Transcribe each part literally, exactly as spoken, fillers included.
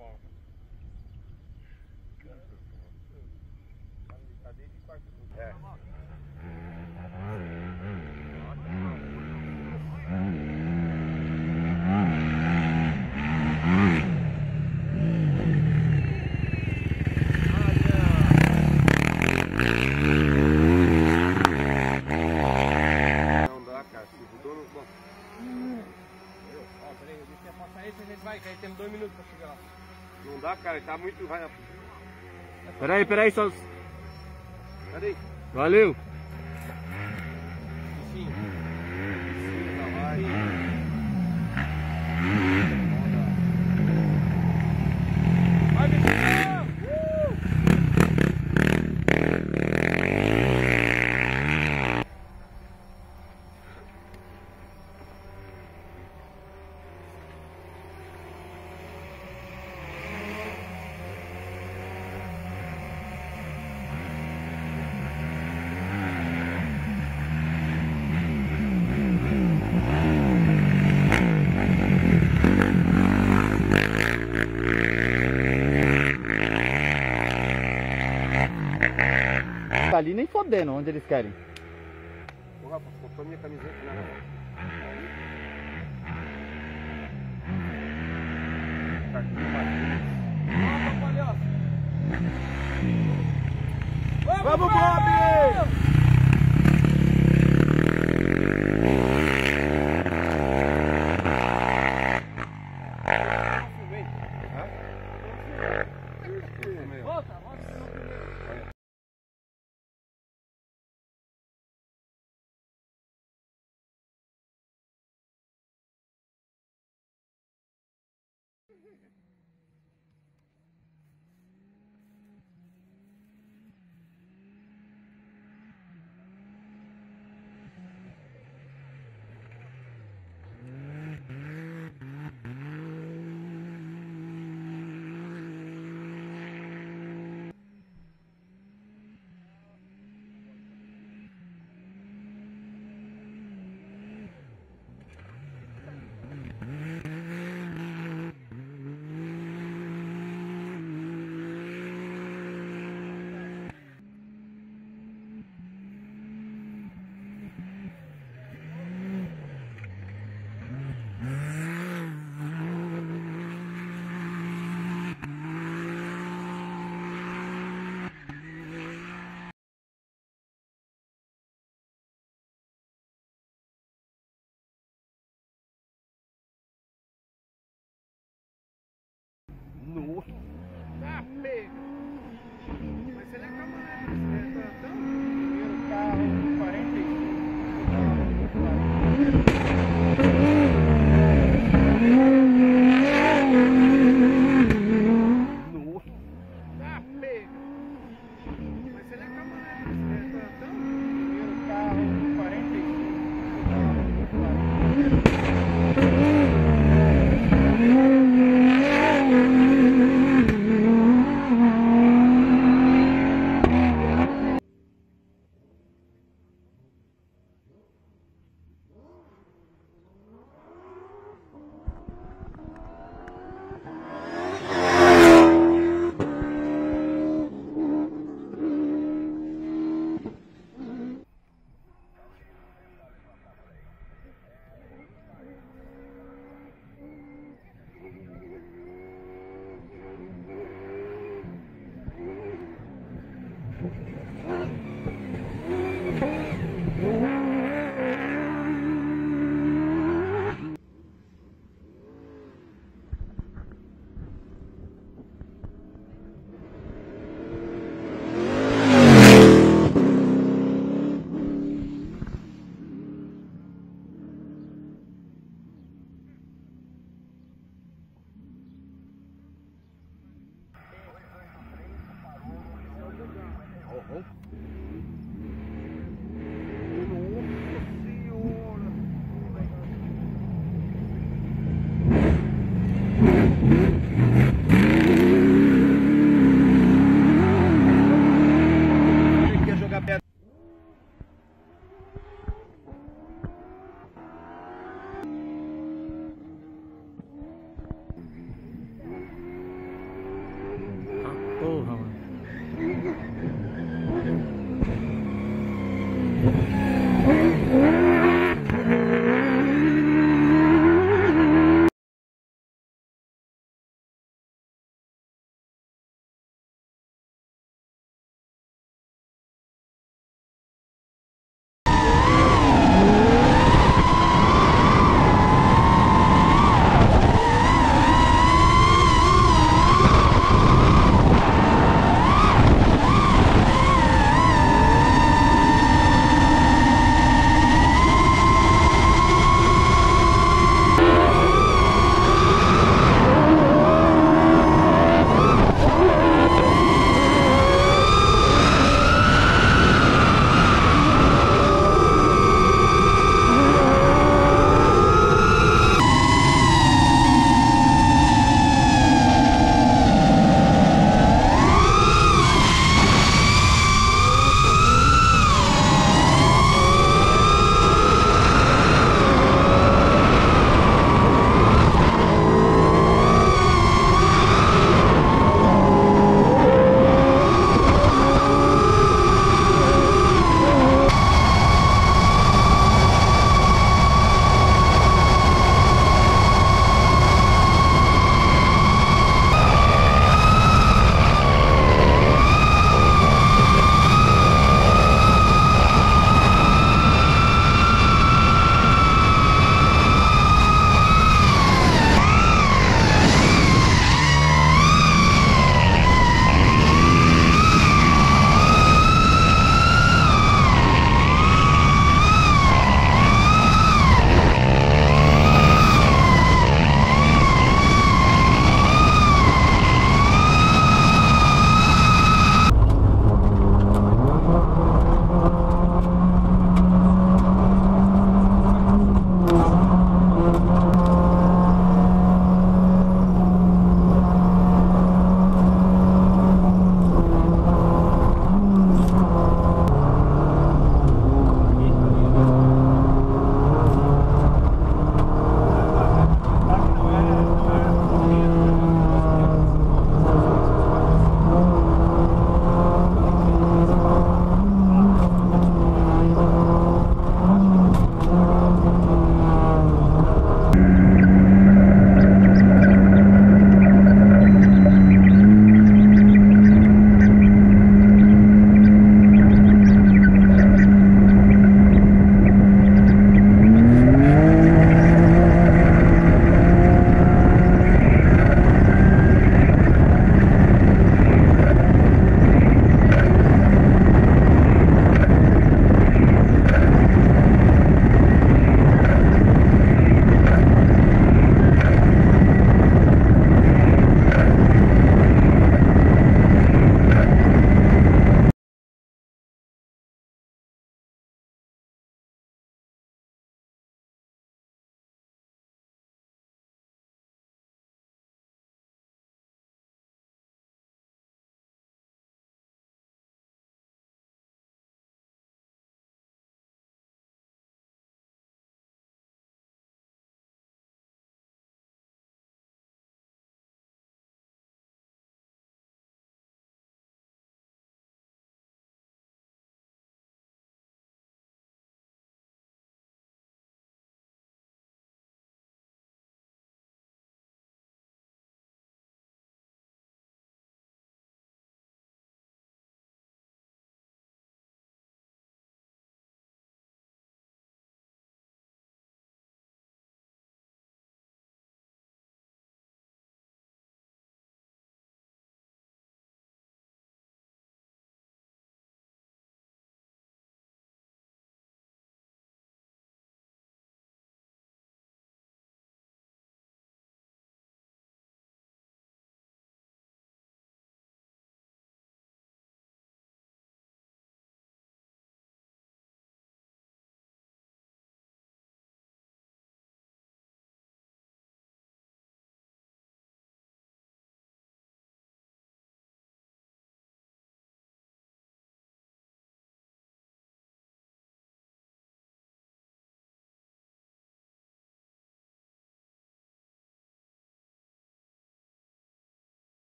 volta. Tá desde quarta. É. Não dá, cara. Se mudou no... Ó, peraí, eu disse que ia passar esse, a gente vai, que aí temos dois minutos pra chegar lá. Não dá, cara, ele tá muito... Vai... Peraí, peraí, só... Cadê? Valeu! Sim. Sim, vai. Vai, Vitinho! Uh! Tá ali nem fodendo onde eles querem. Ô, Rafa, botou minha camiseta na mão. Tá aqui, Vamos, Vamos, Bob! Volta, volta.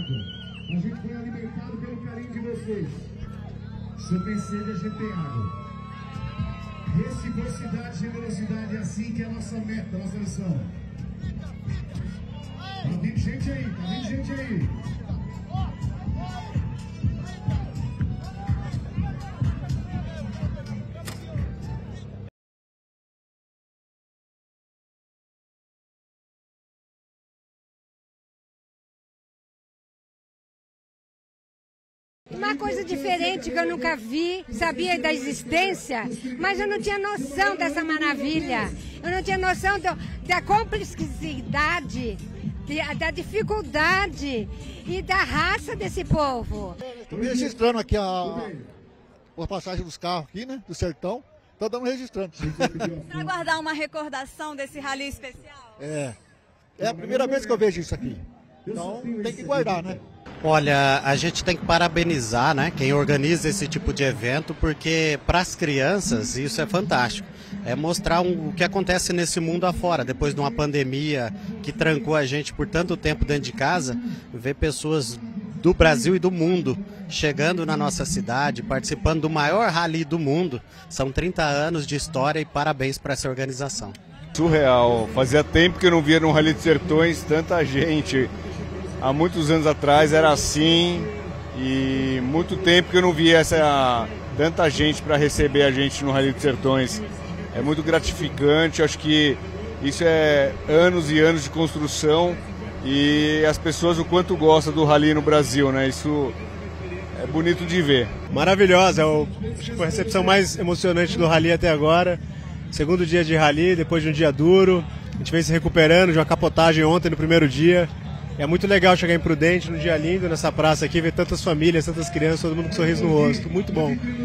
A gente foi alimentado pelo carinho de vocês. Se tem sede, a gente tem água. Reciprocidade, generosidade é assim que é a nossa meta, a nossa missão. Tá vindo gente aí, tá vindo gente aí. Uma coisa diferente que eu nunca vi, sabia da existência, mas eu não tinha noção dessa maravilha. Eu não tinha noção do, da complexidade, de, da dificuldade e da raça desse povo. Estou registrando aqui a, a passagem dos carros aqui, né, do sertão. Estou dando registrando. Para guardar uma recordação desse rally especial? É. É a primeira vez que eu vejo isso aqui. Então tem que guardar, né? Olha, a gente tem que parabenizar, né, quem organiza esse tipo de evento, porque para as crianças isso é fantástico. É mostrar um, o que acontece nesse mundo afora, depois de uma pandemia que trancou a gente por tanto tempo dentro de casa, ver pessoas do Brasil e do mundo chegando na nossa cidade, participando do maior rally do mundo. São trinta anos de história e parabéns para essa organização. Surreal, fazia tempo que eu não via no Rally dos Sertões tanta gente. Há muitos anos atrás era assim e muito tempo que eu não via essa, tanta gente para receber a gente no Rally dos Sertões. É muito gratificante, acho que isso é anos e anos de construção e as pessoas o quanto gostam do Rally no Brasil, né? Isso é bonito de ver. Maravilhosa, é o, acho que foi a recepção mais emocionante do Rally até agora. Segundo dia de Rally, depois de um dia duro, a gente vem se recuperando de uma capotagem ontem no primeiro dia. É muito legal chegar em Prudente num dia lindo nessa praça aqui, ver tantas famílias, tantas crianças, todo mundo com um sorriso no rosto. Muito bom.